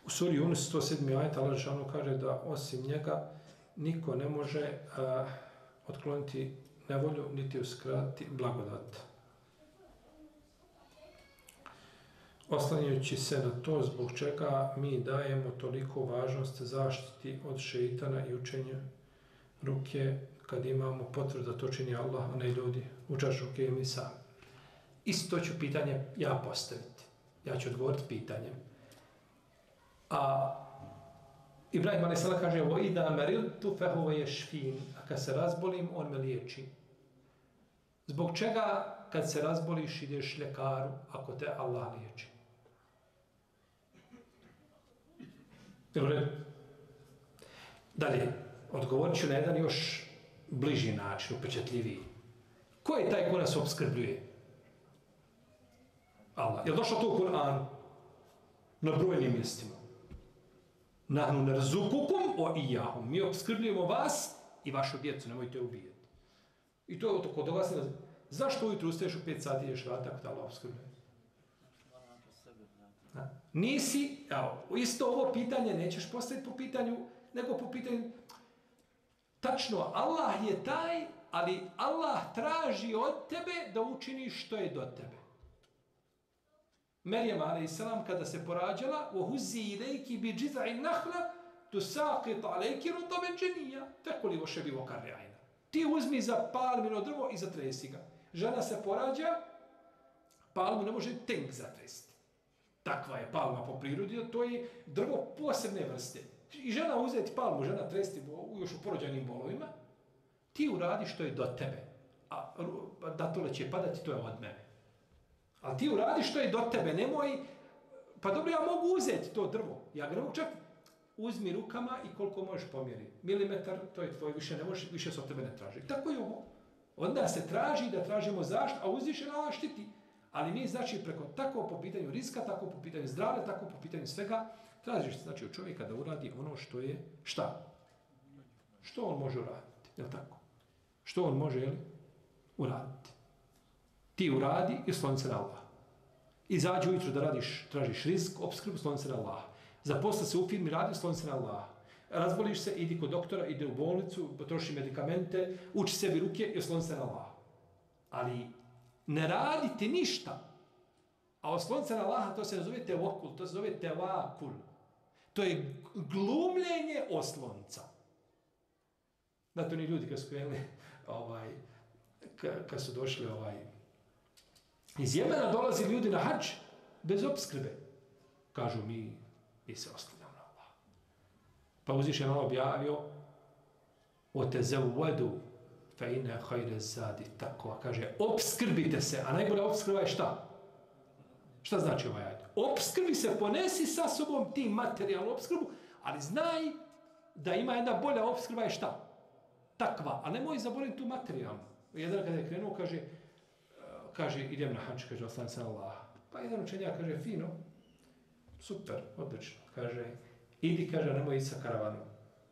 U suri Yunus 107. ajet Allah dželle kaže da osim njega niko ne može otkloniti nevolju niti uskratiti blagodat. Oslanjajući se na to zbog čega mi dajemo toliko važnost zaštiti od šeitana i učenju ruke kad imamo potvrdu da to čini Allah, a ne ljudi, učaš ruke i mi sami. Isto ću pitanje ja postaviti. Ja ću odgovoriti pitanjem. A Ibrahim a.s. kaže وَإِذَا مَرِلْتُ فَهُوَ يَشْفِينَ. A kad se razbolim, on me liječi. Zbog čega kad se razboliš ideš ljekaru ako te Allah liječi? Dalje, odgovorit ću na jedan još bliži način, upečetljiviji. Ko je taj ko nas opskrbljuje? Allah. Je li došlo to u Kur'anu? Na brojnim mjestima. Nahnu narzukukum wa iyahum. Mi opskrbljujemo vas i vašu djecu, nemojte ubijeti. I to je to kod vas. Zašto ujutru ustaješ u 5 sati i ješ rata ako te Allah opskrbljuje? Nisi, evo, isto ovo pitanje nećeš postaviti po pitanju, nego po pitanju, tačno, Allah je taj, ali Allah traži od tebe da učiniš što je do tebe. Merjem a.s. kada se porađala, وَهُزِّي إِلَيْكِ بِجِزَعِ النَّخْلَ تُسَاقِطَ عَلَيْكِ رُطَبًا جَنِيًّا فَكُلِي وَشَرَبِي وَقَرِّ عَيْنًا. Ti uzmi za palmino drvo i zatresi ga. Žena se porađa, palmu ne može tenk zatresti. Takva je palma po prirodi, to je drvo posebne vrste. I žena uzeti palmu, žena tresti još u porođajnim bolovima, ti uradi što je do tebe. A datole će padati, to je od mene. Ali ti uradi što je do tebe, nemoj, pa dobro, ja mogu uzeti to drvo. Ja ga ne mogu čak, uzmi rukama i koliko možeš pomjeriti. Milimetar, to je tvoj, više ne možeš, više se od tebe ne traži. Tako je ovo. Od nas se traži da tražimo zaštitu, a uzvišen Allah štiti. Ali mi, znači, preko tako po pitanju riska, tako po pitanju zdravlja, tako po pitanju svega, tražiš, znači, od čovjeka da uradi ono što je, šta? Što on može uraditi, je li tako? Što on može, jel, uraditi? Ti uradi i sloni se na Allah. Izađi ujutru da radiš, tražiš rizik, opskrbu, sloni se na Allah. Zaposli se u firmi, radi, sloni se na Allah. Razboliš se, idi kod doktora, ide u bolnicu, potroši medikamente, uči sebi ruke i sloni se na Allah. Ali ne radite ništa. A osloniti se na Allaha, to se zove tevakul, to se zove tevakul. To je glumljenje oslonca. Znate, oni ljudi kad su krenuli, kad su došli iz Jemena dolazi ljudi na hadž bez opskrbe. Kažu mi se oslanjamo na Allah. Pa uzvišen Allah objavio وَتَزَوَّدُوا فَإِنَّ خَيْرَ الزَّادِ takva. Kaže, opskrbite se, a najbolja opskrba je šta? Šta znači ovaj ajet? Opskrbi se, ponesi sa sobom ti materijalnu opskrbu, ali znaj da ima jedna bolja opskrba je šta? Takva, a nemoj zaboraviti tu materijalnu. Jedan kada je krenuo, kaže idem na hadž, kaže, oslan se na Allah. Pa jedan učenjak kaže, fino, super, odlično. Kaže, idi, kaže, nemoj ići sa karavanom.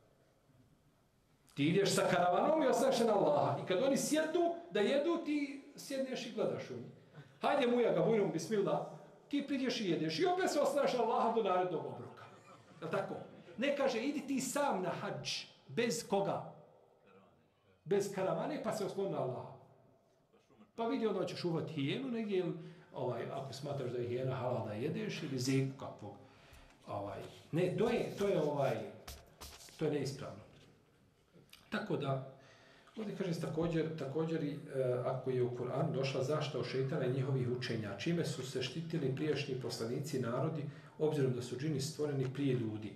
Ti ideš sa karavanom i oslanjaš se na Allaha. I kad oni sjednu da jedu, ti sjedneš i gledaš u njih. Hajde muja ga, bujnom, bismillah, ti pridješ i jedeš. I opet se oslanjaš na Allaha do narednog obroka. Je tako? Ne kaže, idi ti sam na hadž, bez koga? Bez karavane, pa se osloni na Allaha. Pa vidi onda ćeš uvati hijenu negdje, ako smatraš da je hijena halal da jedeš, ili zeku kakvog. Ne, to je neispravno. Tako da, ovdje kaže također ako je u Kur'anu došla zaštita od šeitana i njihovih učenja, čime su se štitili prijašnji poslanici i narodi, obzirom da su džini stvoreni prije ljudi.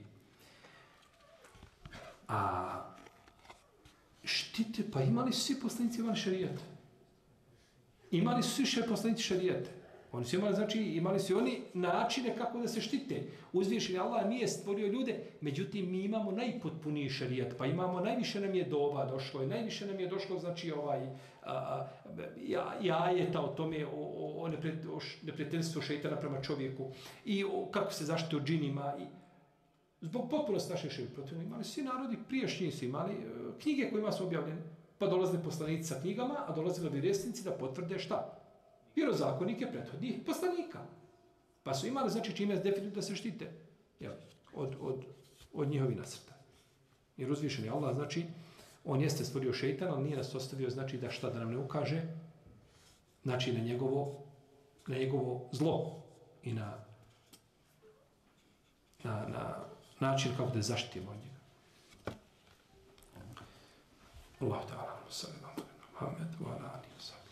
A štite, pa imali su svi poslanici imali šerijat. Imali su svi poslanici šerijat. Oni su imali, znači, imali su oni načine kako da se štite. Uzvišeni Allah nije stvorio ljude, međutim, mi imamo najpotpuniji šerijat, pa imamo, najviše nam je doba došlo, i najviše nam je došlo, znači, jajeta o tome, o neprijateljstvu šeitana prema čovjeku, i kako se zaštite od džinima, i zbog potpunosti naše šerijat. Imali svi narodi, prijašnji su imali knjige kojima su objavljene, pa dolazili poslanici sa knjigama, a dolazili vjerovjesnici da potvrde šta? Vjerozakonike prethodnih poslanika. Pa su imali, znači, čime definitivno da se štite. od njihovi nasrta. Jer uzvišeni Allah, znači, on jeste stvorio šeitan, ali nije nas ostavio, znači, da šta da nam ne ukaže, znači, na njegovo zlo i na način kako da zaštitimo od njega. Allahu ta'ala, sallallahu alaihi wa sallam, Muhammed, wa ala alihi wa sallam.